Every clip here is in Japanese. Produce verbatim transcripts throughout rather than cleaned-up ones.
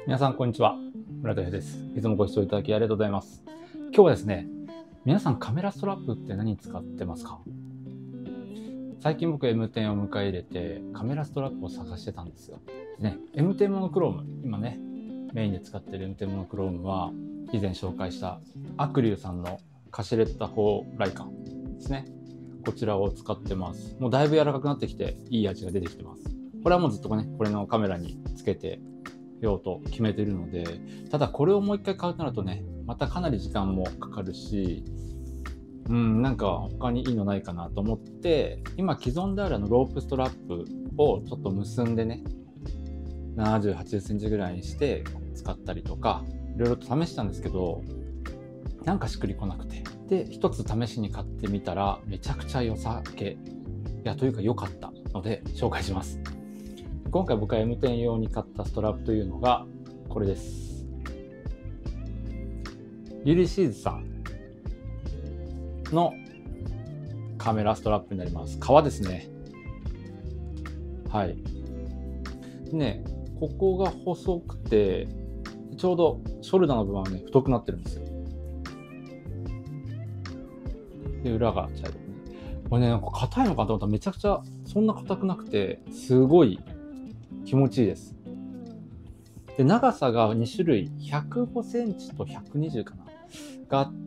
皆さんこんにちは、村田です。いつもご視聴いただきありがとうございます。今日はですね、皆さんカメラストラップって何使ってますか？最近僕 エムテン を迎え入れてカメラストラップを探してたんですよ。でね、エムテン モノクローム、今ねメインで使ってる エムテン モノクロームは以前紹介したアクリルさんのカシレッタ砲ライカンですね。こちらを使ってます。もうだいぶ柔らかくなってきていい味が出てきてます。これはもうずっとねこれのカメラにつけてようと決めてるので、ただこれをもう一回買うとなるとねまたかなり時間もかかるし、うんなんか他にいいのないかなと思って、今既存であるあのロープストラップをちょっと結んでねななじゅう、はちじゅっセンチぐらいにして使ったりとかいろいろと試したんですけど、なんかしっくりこなくて、で一つ試しに買ってみたらめちゃくちゃ良さげ、いやというか良かったので紹介します。今回僕が エムテン 用に買ったストラップというのがこれです。ユリシーズさんのカメラストラップになります。革ですね。はい。ね、ここが細くてちょうどショルダーの部分はね太くなってるんですよ。で裏が茶色くね。これねなんか硬いのかと思ったらめちゃくちゃそんな硬くなくてすごい気持ちいいです。で長さがに種類ひゃくごセンチとひゃくにじゅうかながあって、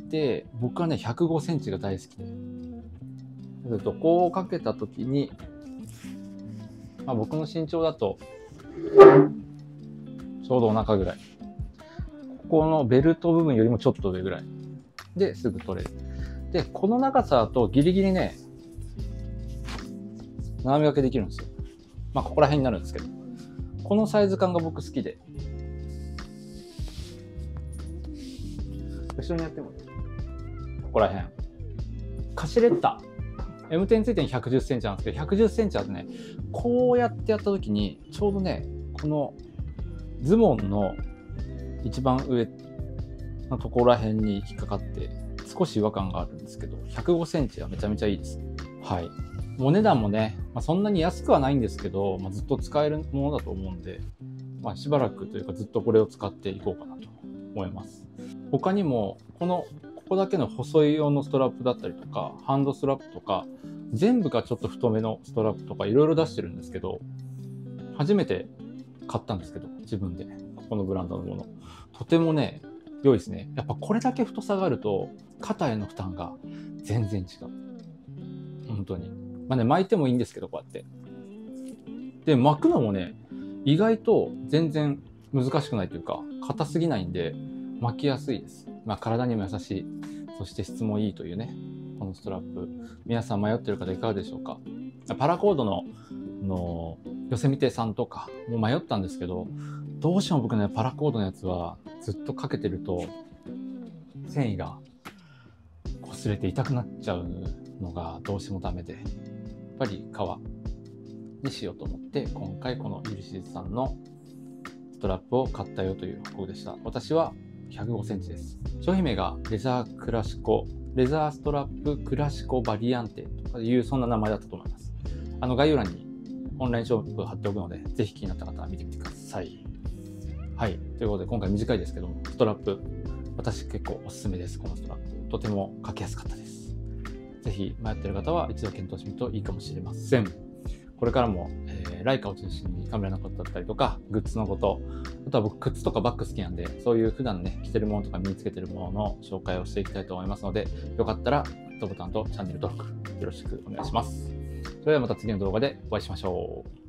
僕はねひゃくごセンチが大好きで、ここをかけた時に、まあ、僕の身長だとちょうどお腹ぐらい、ここのベルト部分よりもちょっと上ぐらいですぐ取れる。でこの長さだとギリギリね斜め掛けできるんですよ。まあここら辺になるんですけど、このサイズ感が僕好きで、後ろにやってもここら辺カシレッタ エムテン ついてにひゃくじゅっセンチなんですけど、ひゃくじゅっセンチあってねこうやってやった時にちょうどねこのズボンの一番上のところら辺に引っかかって少し違和感があるんですけど、ひゃくごセンチはめちゃめちゃいいです。はい。お値段もね、まあ、そんなに安くはないんですけど、まあ、ずっと使えるものだと思うんで、まあ、しばらくというかずっとこれを使っていこうかなと思います。他にもこのここだけの細い用のストラップだったりとかハンドストラップとか全部がちょっと太めのストラップとかいろいろ出してるんですけど、初めて買ったんですけど自分でここのブランドのものとてもね良いですね。やっぱこれだけ太さがあると肩への負担が全然違う。本当に。まあね巻いてもいいんですけどこうやって。で巻くのもね意外と全然難しくないというか硬すぎないんで巻きやすいです。まあ体にも優しい、そして質もいいというねこのストラップ、皆さん迷ってる方いかがでしょうか？パラコードののヨセミテさんとかも迷ったんですけど、どうしても僕ねパラコードのやつはずっとかけてると繊維が擦れて痛くなっちゃうのがどうしてもダメで、やっぱり革にしようと思って今回このユリシーズさんのストラップを買ったよという報告でした。私はひゃくごセンチです。商品名がレザークラシコレザーストラップクラシコバリアンテとかいうそんな名前だったと思います。あの概要欄にオンラインショップ貼っておくのでぜひ気になった方は見てみてください。はい、ということで今回短いですけどもストラップ私結構おすすめです。このストラップとてもかけやすかったです。ぜひ迷っている方は一度検討してみるといいかもしれません。これからも、えー、ライカを中心にカメラのことだったりとかグッズのこと、あとは僕靴とかバッグ好きなんでそういう普段ね着てるものとか身につけてるものの紹介をしていきたいと思いますので、よかったらグッドボタンとチャンネル登録よろしくお願いします。それではまた次の動画でお会いしましょう。